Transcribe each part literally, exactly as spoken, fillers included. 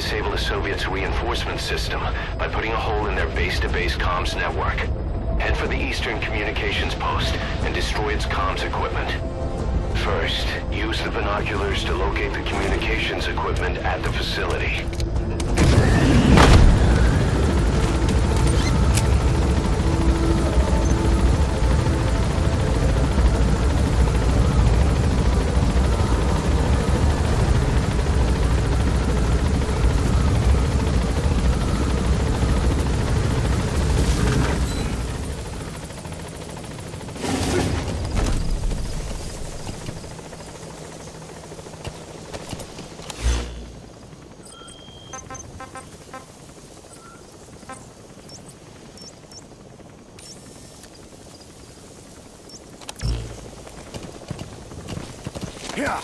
disable the Soviets' reinforcement system by putting a hole in their base-to-base comms network. Head for the Eastern Communications Post and destroy its comms equipment. First, use the binoculars to locate the communications equipment at the facility. Yeah.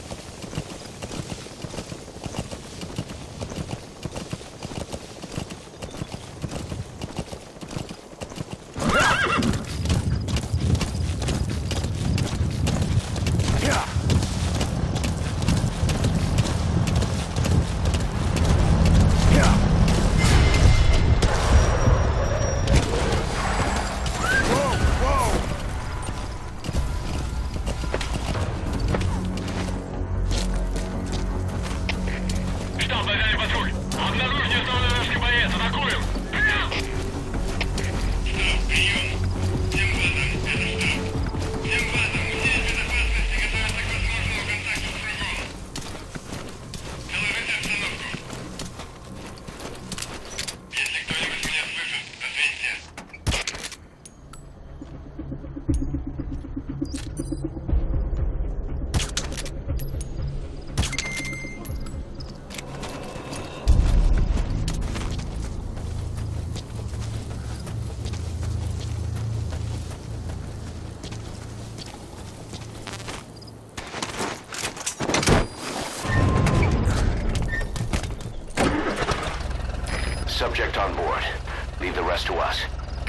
Subject on board. Leave the rest to us.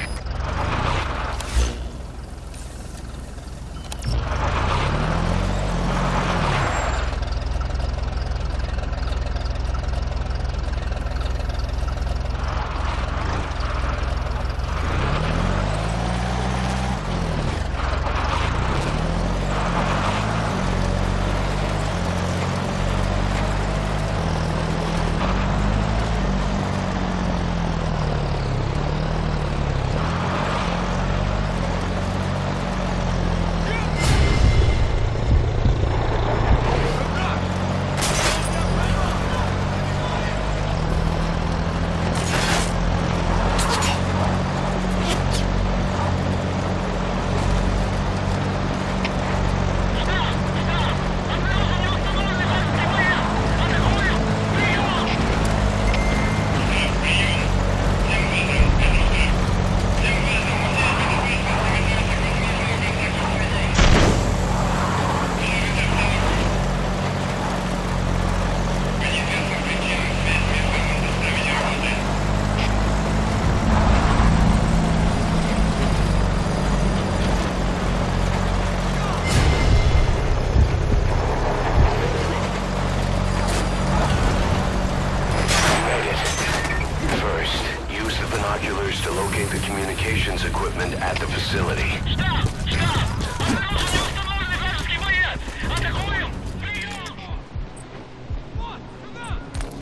To locate the communications equipment at the facility. Штаб! Штаб! Обнаружен неустановленный вражеский боец! Атакуем! Прием! Вот, сюда!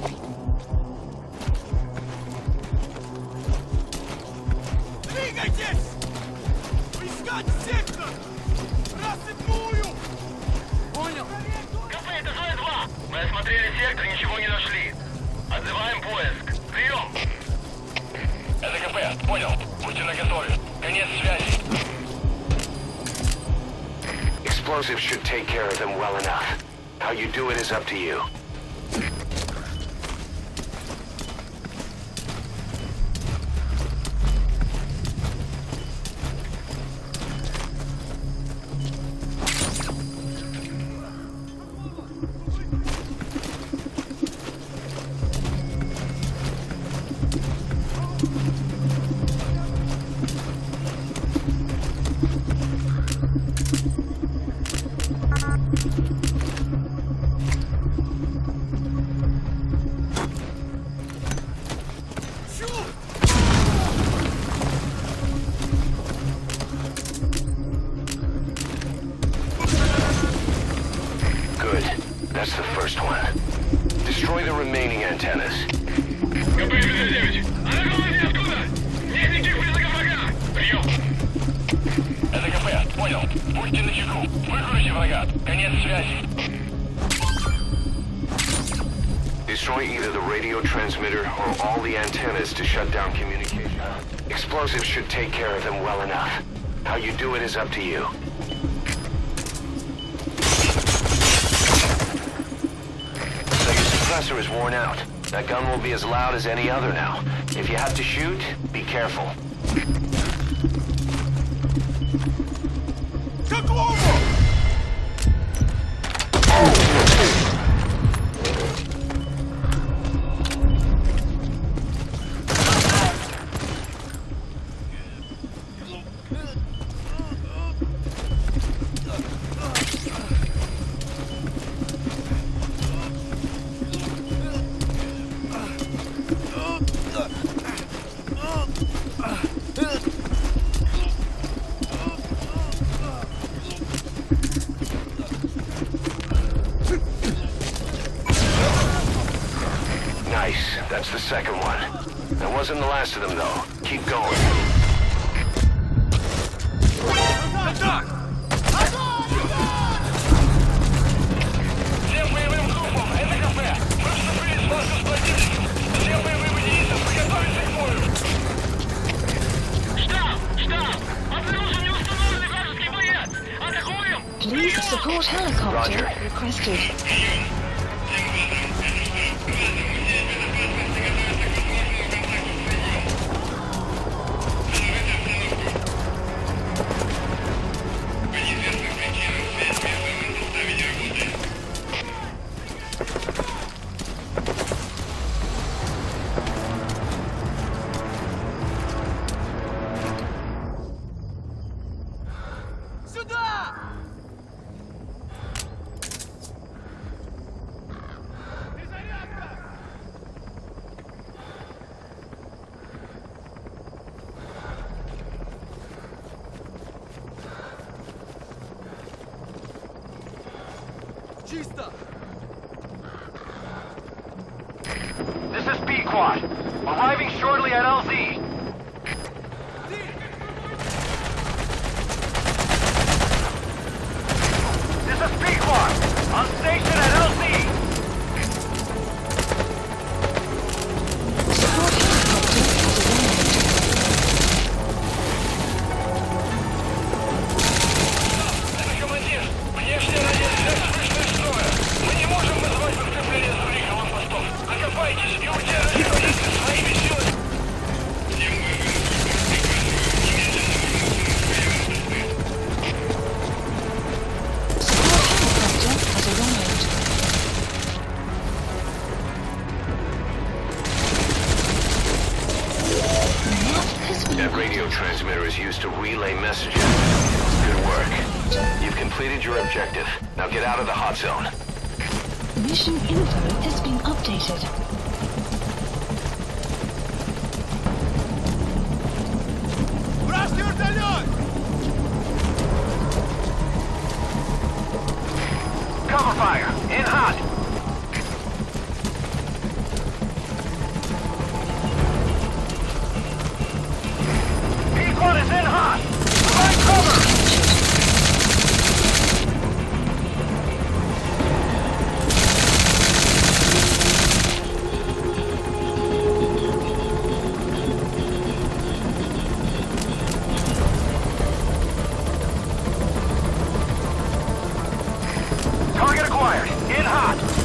Двигайтесь! Искать сектор! Рассыпную! Понял? КП, это Зоя два! Мы осмотрели сектор, ничего не нашли. Отзываем поиск. Прием! Это КП, понял. Будьте наготове. Конец связи. Explosives should take care of them well enough. How you do it is up to you. Destroy the remaining antennas. Это КП, понял. Будьте начеку. Выкройте врага. Конец связи. Destroy either the radio transmitter or all the antennas to shut down communication. Explosives should take care of them well enough. How you do it is up to you. So your suppressor is worn out. That gun will be as loud as any other now. If you have to shoot, be careful. Nice. That's the second one. That wasn't the last of them, though. Keep going. Please support helicopter Roger. requested. Чисто! This is B-Quad. Arriving shortly at L Z. This is B-Quad. On station at L Z. Support helicopter has arrived. Это командир. Внешняя радиосвязь вышла из строя. Мы не можем вызывать подкрепление с других аванпостов. Окопайтесь и удерживайте своими силами. That radio transmitter is used to relay messages. Good work. You've completed your objective. Now get out of the hot zone. Mission info has been updated. Вражеский вертолет! Cover fire. In hot. B-Quad is in hot. Provide cover. Target acquired. In hot.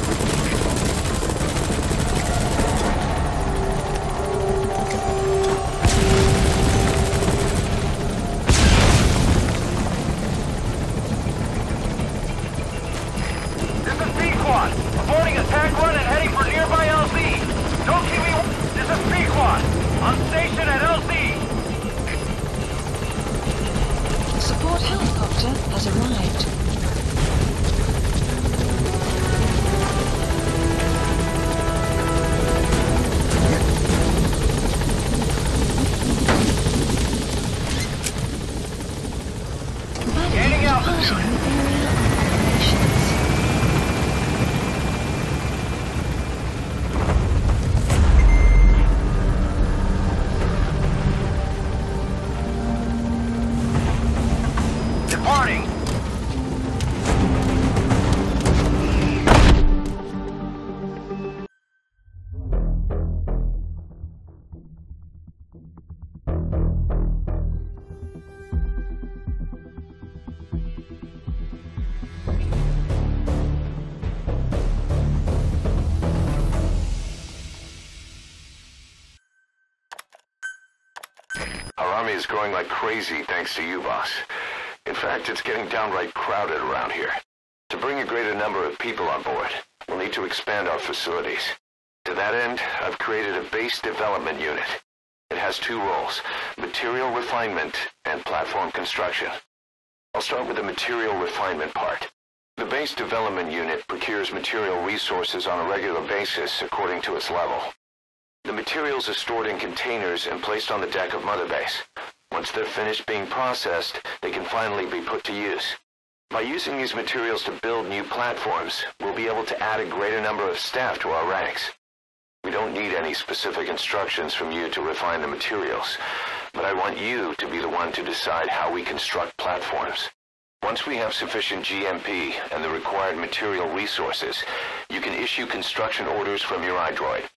is growing like crazy thanks to you, boss. In fact, it's getting downright crowded around here. To bring a greater number of people on board, we'll need to expand our facilities. To that end, I've created a base development unit. It has two roles, material refinement and platform construction. I'll start with the material refinement part. The base development unit procures material resources on a regular basis according to its level. The materials are stored in containers and placed on the deck of Mother Base. Once they're finished being processed, they can finally be put to use. By using these materials to build new platforms, we'll be able to add a greater number of staff to our ranks. We don't need any specific instructions from you to refine the materials, but I want you to be the one to decide how we construct platforms. Once we have sufficient G M P and the required material resources, you can issue construction orders from your iDroid.